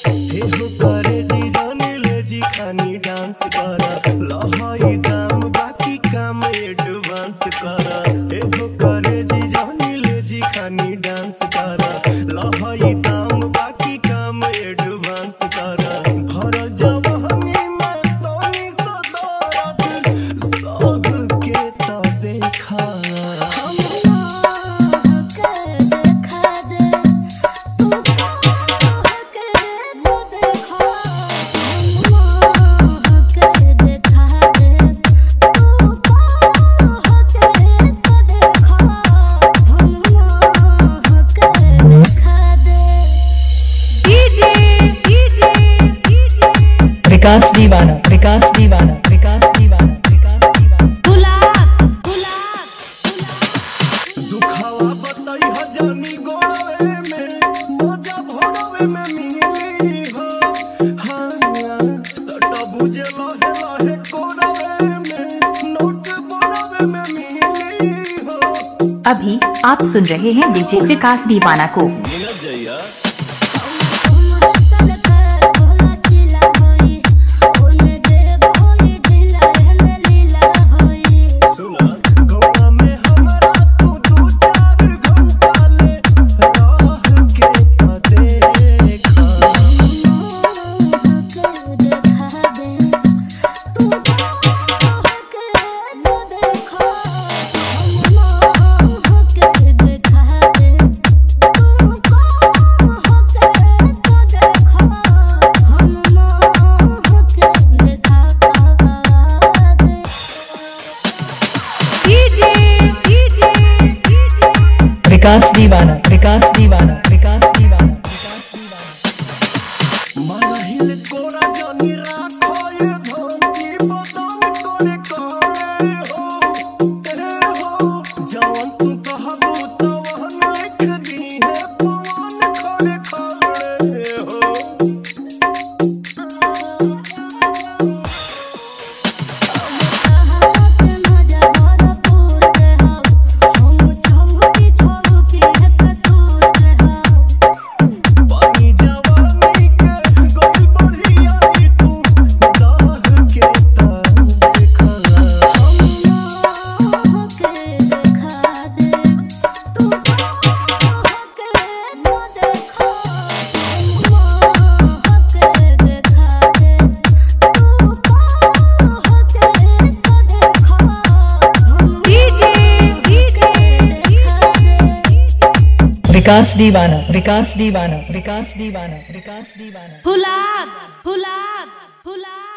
एहो करे जी जाने ले जी खानी डांस करा लहाई दाम बाकी काम एडवांस करा। एहो करे जी जाने ले जी खानी डांस करा लहाई दाम बाकी काम एडवांस करा। भर जवानी में तोनी सदारत सब के तो देखा विकास दीवाना विकास दीवाना विकास दीवाना विकास दीवाना गुलाब दुखावा बताई हजानी गोड़वे में मजा भोरवे में मिली हो। हाँ सटा बुझे लहे लहे कोड़वे में नोट बोड़वे में मिली हो। अभी आप सुन रहे हैं डीजे विकास दीवाना को। विकास दीवाना विकास दीवाना विकास दीवाना विकास दीवाना माहिल कोरा जानी राखो ये धोती बदन करे करे हो जवान तू कहबू तवन लिख दी है पवन खड़े खड़े हो। विकास दीवाना विकास दीवाना विकास दीवाना विकास दीवाना गुलाब गुलाब गुलाब।